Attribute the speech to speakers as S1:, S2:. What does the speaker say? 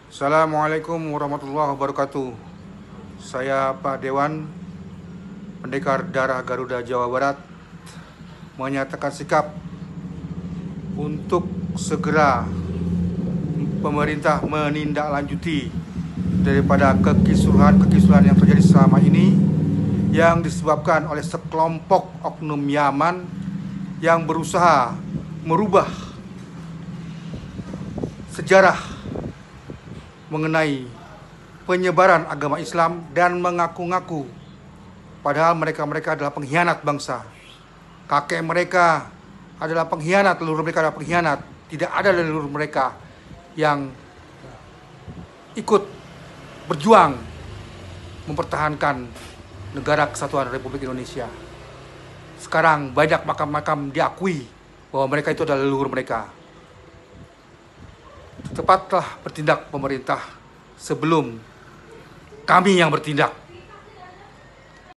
S1: Assalamualaikum warahmatullahi wabarakatuh. Saya Pak Dewan, Pendekar Darah Garuda Jawa Barat, menyatakan sikap untuk segera pemerintah menindaklanjuti daripada kekisruhan yang terjadi selama ini yang disebabkan oleh sekelompok oknum Yaman yang berusaha merubah sejarah mengenai penyebaran agama Islam dan mengaku-ngaku padahal mereka adalah pengkhianat bangsa. Kakek mereka adalah pengkhianat, leluhur mereka adalah pengkhianat. Tidak ada leluhur mereka yang ikut berjuang mempertahankan negara kesatuan Republik Indonesia. Sekarang banyak makam-makam diakui bahwa mereka itu adalah leluhur mereka. Cepatlah bertindak pemerintah sebelum kami yang bertindak.